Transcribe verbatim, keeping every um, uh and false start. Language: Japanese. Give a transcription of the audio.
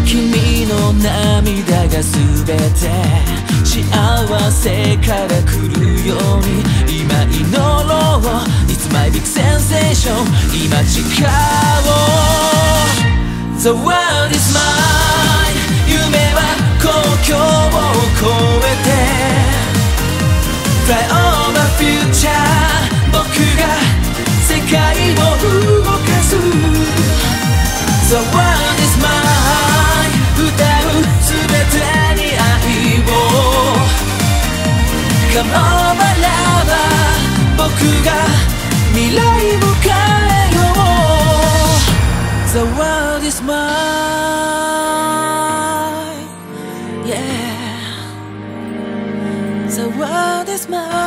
君の涙が全て幸せから来るように今祈ろう It's my big sensation 今誓おう The world is mine 夢は国境を越えて Fly over future 僕が世界を動かす The world is mine 歌う全てに愛を Come over lover 僕が未来を変えよう The world is mine Yeah The world is mine